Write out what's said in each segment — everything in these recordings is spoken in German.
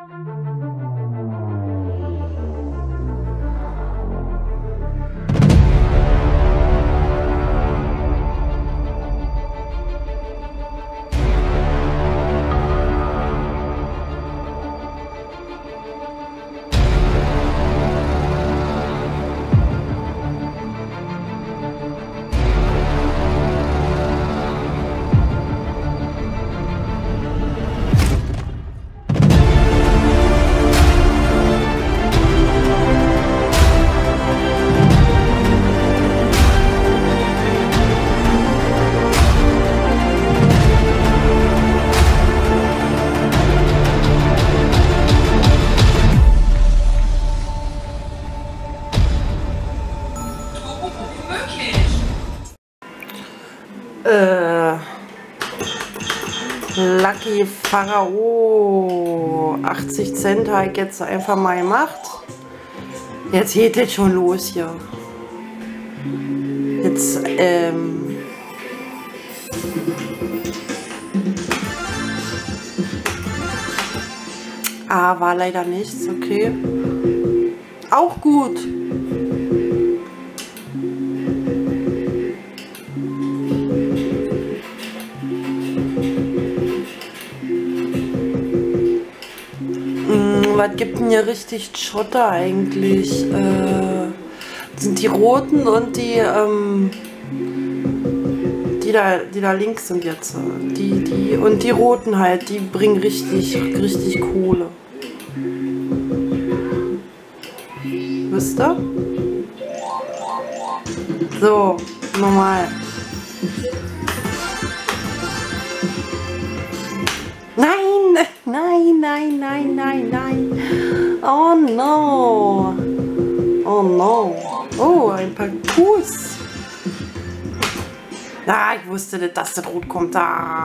Lucky Pharao 80 Cent habe ich jetzt einfach mal gemacht. Jetzt geht es schon los hier. Jetzt war leider nichts, okay. Auch gut. Was gibt denn hier richtig Schotter eigentlich? Sind die roten und die da links sind jetzt. Die und die roten halt, die bringen richtig Kohle. Wisst ihr? So, normal. Nein. Oh no. Oh no. Oh, ein Parcours. Ich wusste nicht, dass das rot kommt.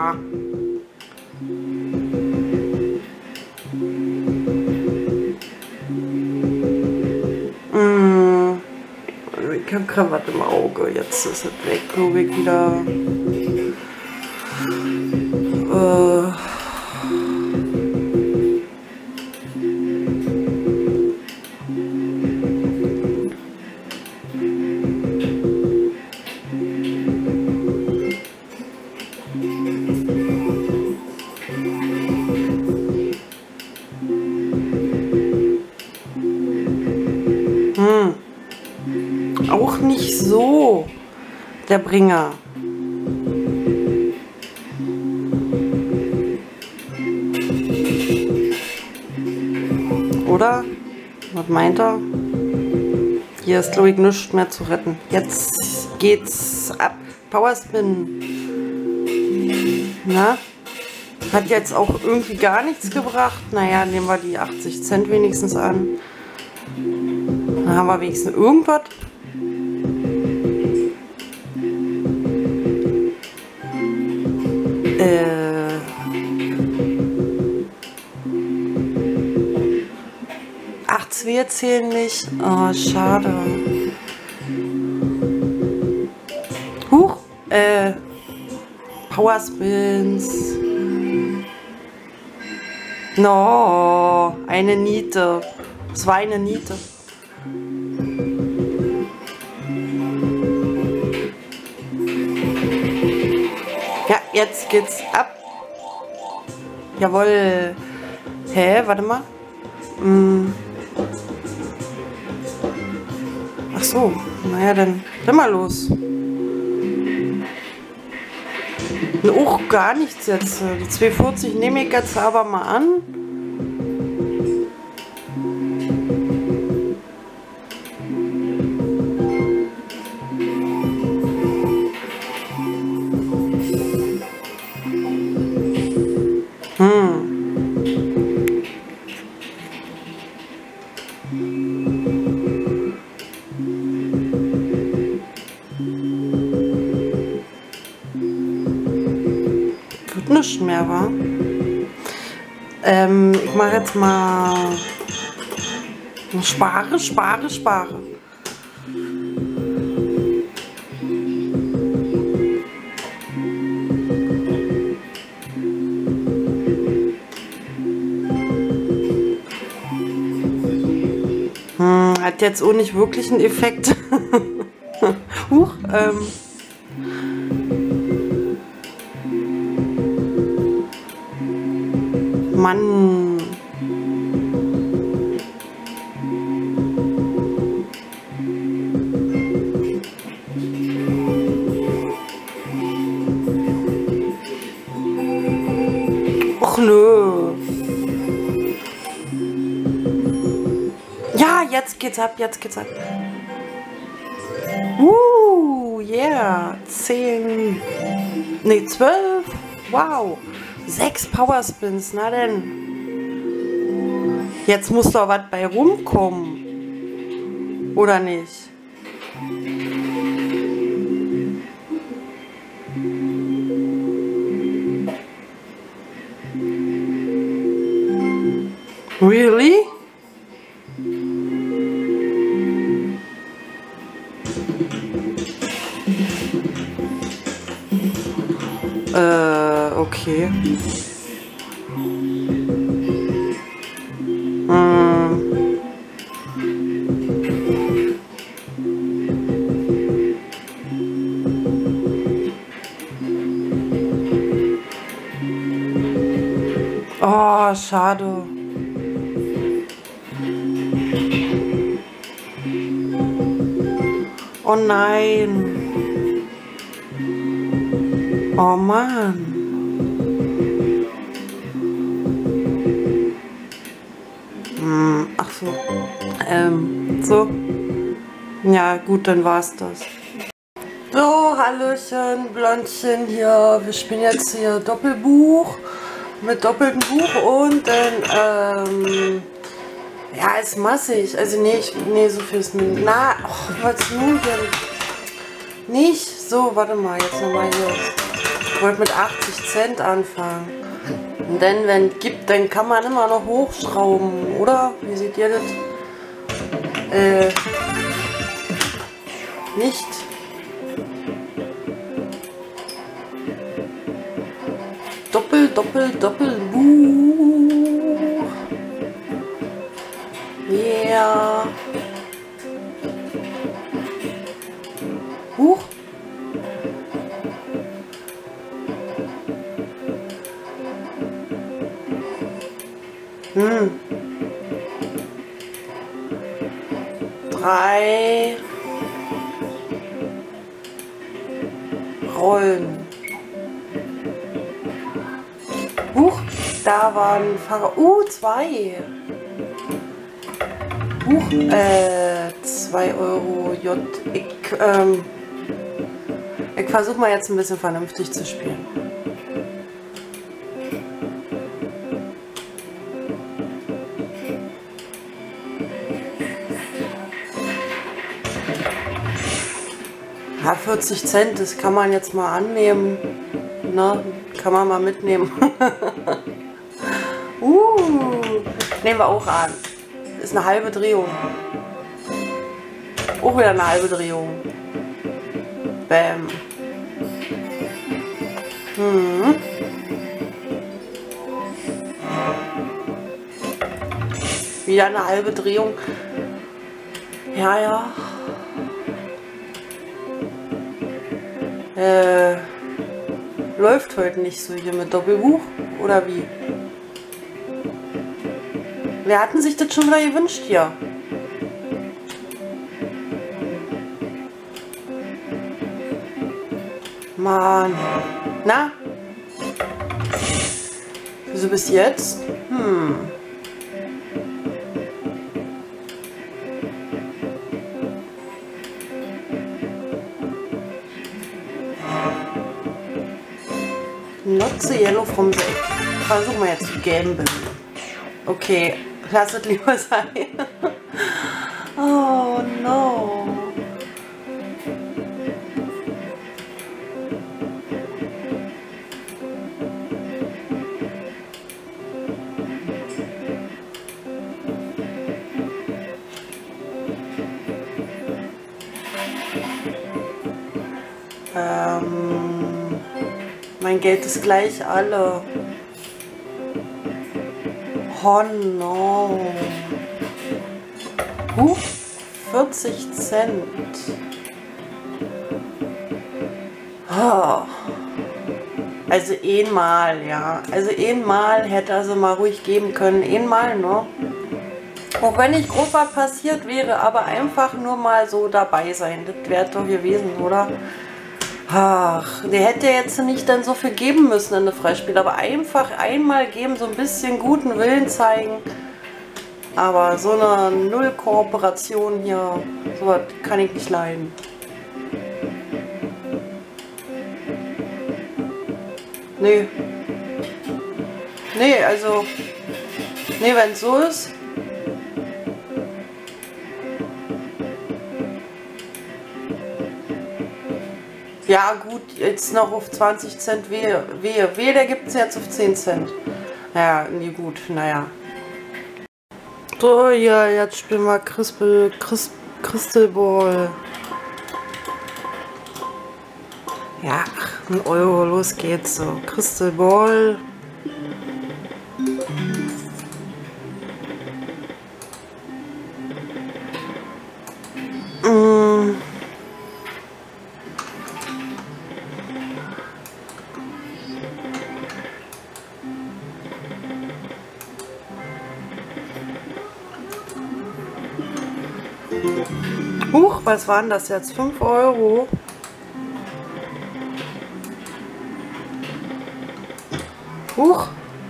Ich habe Krawatte im Auge. Jetzt ist es weg, glaube ich, wieder. Auch nicht so der Bringer. Oder? Was meint er? Hier ist, glaube ich, nichts mehr zu retten. Jetzt geht's ab. Powerspin. Na? Hat jetzt auch irgendwie gar nichts gebracht. Naja, nehmen wir die 80 Cent wenigstens an. Dann haben wir wenigstens irgendwas. 8 zählen nicht. Oh, schade. Huch. Powerspins. No, eine Niete. Es war eine Niete. Ja, jetzt geht's ab. Jawohl. Hä, warte mal. Ach so, naja, dann mal los. Auch gar nichts jetzt. Die 240 nehme ich jetzt aber mal an. Nicht mehr, wa? Ich mache jetzt mal spare. Hat jetzt auch nicht wirklich einen Effekt. Huch, Mann. Och nö. Ja, jetzt geht's ab, jetzt geht's ab. Yeah. 10. Ne, 12. Wow. 6 Power Spins, na denn. Jetzt muss doch was bei rumkommen. Oder nicht? Really? Okay. Oh, schade. Oh nein. Oh Mann. Ach so. So. Ja, gut, dann war's das. So, Hallöchen, Blondchen hier. Wir spielen jetzt hier Doppelbuch. Mit doppeltem Buch und dann, ja, ist massig. Also, nee, so viel ist mir. Na, was nun denn? Nicht? So, warte mal, jetzt nochmal hier. Ich wollte mit 80 Cent anfangen. Und dann, wenn es gibt, dann kann man immer noch hochschrauben, oder? Wie seht ihr das? Nicht? Doppel, Buch. Yeah. Huch. Hm. 3 Rollen. Huch, da war ein Fahrer. 2. Huch, 2 Euro J. Ich versuche mal jetzt ein bisschen vernünftig zu spielen. Ja, 40 Cent, das kann man jetzt mal annehmen. Na, kann man mal mitnehmen. Nehmen wir auch an. Ist eine halbe Drehung. Auch wieder eine halbe Drehung. Bam. Wieder eine halbe Drehung. Ja. Läuft heute nicht so hier mit Doppelbuch, oder wie? Wer hatten sich das schon wieder gewünscht hier? Mann. Na? Wieso bis jetzt? Not so yellow from the egg. Versuchen wir jetzt zu gamblen. Okay, lass es lieber sein. Oh no. Mein Geld ist gleich alle. Oh no. 40 Cent. Oh. Also einmal, ja. Also einmal hätte er sie mal ruhig geben können. Einmal, ne? Auch wenn nicht groß was passiert wäre, aber einfach nur mal so dabei sein. Das wäre doch gewesen, oder? Ach, der hätte jetzt nicht dann so viel geben müssen in der Freispiel, aber einfach einmal geben, so ein bisschen guten Willen zeigen. Aber so eine Null-Kooperation hier, sowas kann ich nicht leiden. Nee. Nee, also, nee, wenn es so ist. Ja gut, jetzt noch auf 20 Cent, wehe, der gibt es jetzt auf 10 Cent. Ja, nee, gut, naja. So, ja, jetzt spielen wir Crystal Ball. Ja, 1 Euro, los geht's so. Crystal Ball. Huch, was waren das jetzt? 5 Euro? Huch.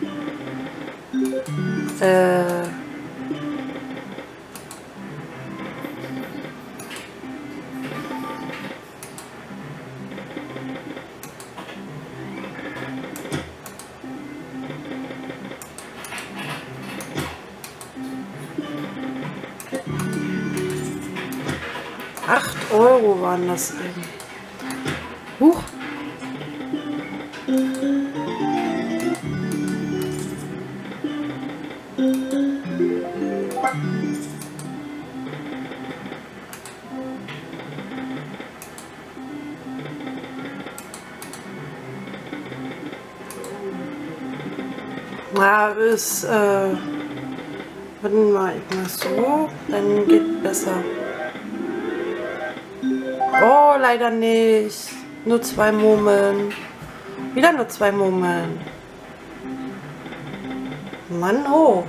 8 Euro waren das eben. Huch. Na, bis, wenn mal so, dann geht besser. Oh, leider nicht. Nur 2 Murmeln. Wieder nur 2 Murmeln. Mann, oh.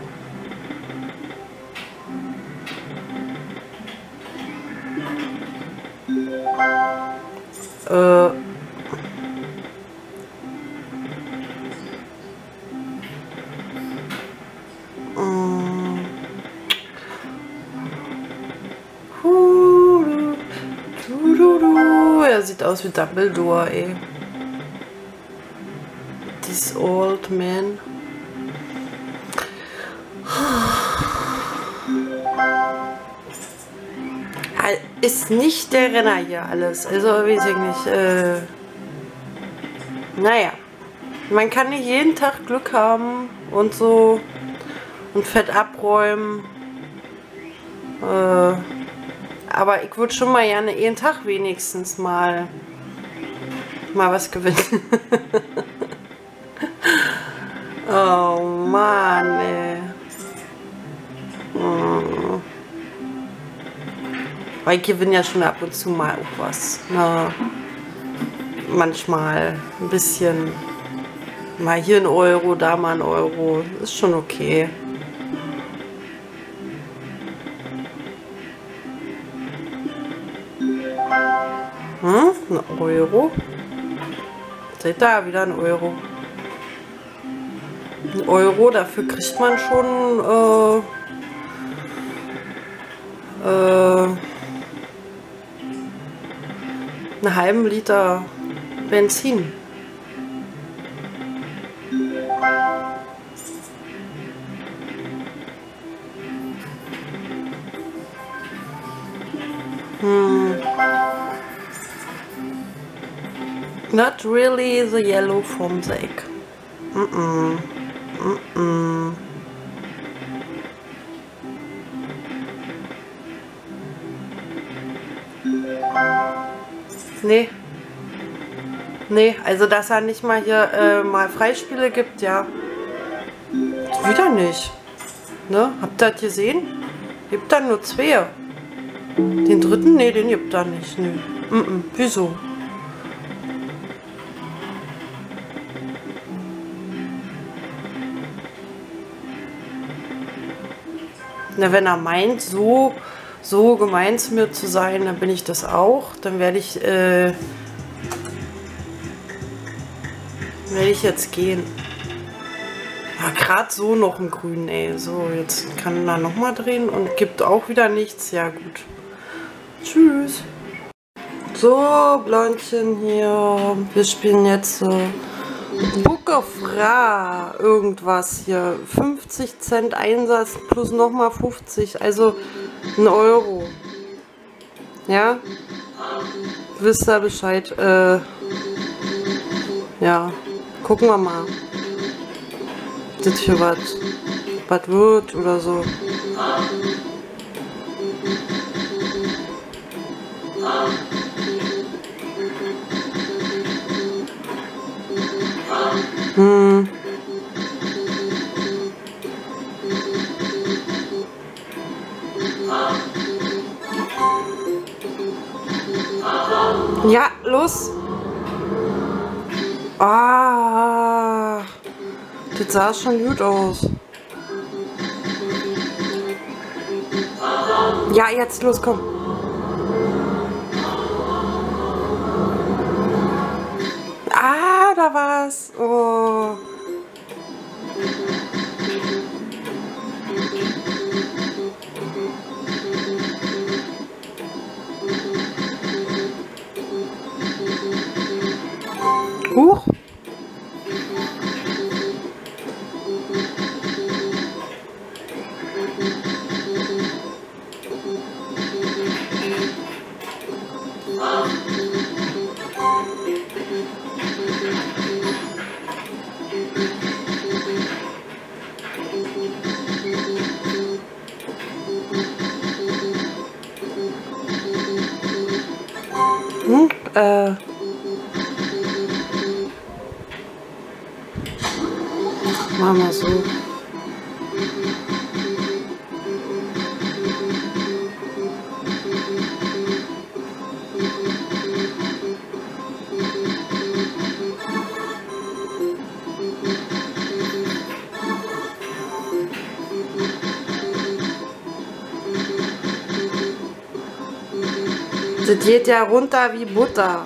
Er sieht aus wie Dumbledore, ey. This old man. Ist nicht der Renner hier alles. Also, weiß ich nicht. Naja. Man kann nicht jeden Tag Glück haben und so. Und Fett abräumen. Aber ich würde schon mal gerne jeden Tag wenigstens mal was gewinnen. Oh Mann, ey. Weil ich gewinne ja schon ab und zu mal auch was. Na, manchmal ein bisschen. Mal hier 1 Euro, da mal 1 Euro. Ist schon okay. Hm? 1 Euro. Seht da, wieder 1 Euro. 1 Euro, dafür kriegt man schon einen halben Liter Benzin. Not really the yellow from the egg. Nee. Nee, also dass er nicht mal hier mal Freispiele gibt, ja. Wieder nicht. Ne? Habt ihr das gesehen? Gibt dann nur 2. Den dritten? Nee, den gibt da nicht. Nö. Wieso? Na, wenn er meint, so gemein zu mir zu sein, dann bin ich das auch. Dann werde ich jetzt gehen. Ja, gerade so noch im Grün, ey. So, jetzt kann er nochmal drehen und gibt auch wieder nichts. Ja, gut. Tschüss. So, Blondchen hier. Wir spielen jetzt Book of Ra. Irgendwas hier. 50 Cent Einsatz plus nochmal 50. Also 1 Euro. Ja? Wisst ihr Bescheid? Ja. Gucken wir mal. Das für was wird oder so. Ja, los. Ah, das sah schon gut aus. Ja, jetzt los, komm. Ah, da war's. Oh. Huch. Machen wir so. Das geht ja runter wie Butter.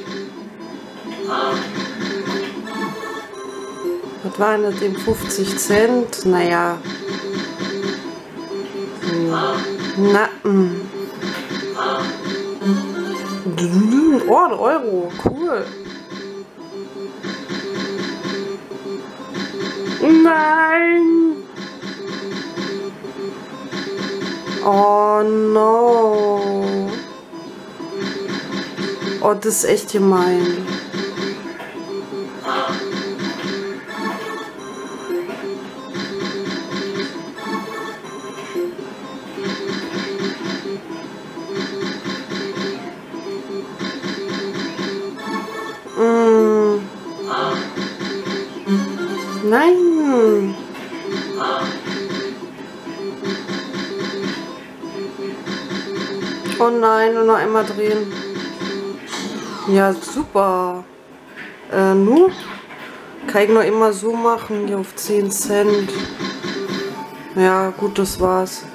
Was war denn das dem 50 Cent? Naja. Na, Oh, 1 Euro. Cool. Nein. Oh no. Oh, das ist echt gemein. Nein. Oh nein, nur noch einmal drehen. Ja, super. Nu? Kann ich noch immer so machen, hier auf 10 Cent. Ja, gut, das war's.